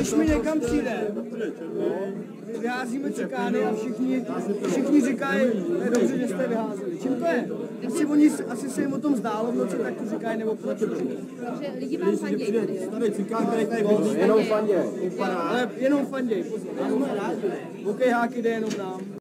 když mi někam přijde, vyházíme cikány a všichni říkají, to je dobře, že jste vyházeli. Čím to je? Asi se jim o tom zdálo v noci, tak to říkají nebo proč. Takže lidi vám fandějí. Tady cikán, který tady Jenom fanděj. ale jenom fanděj. Hokejháky jde jenom nám.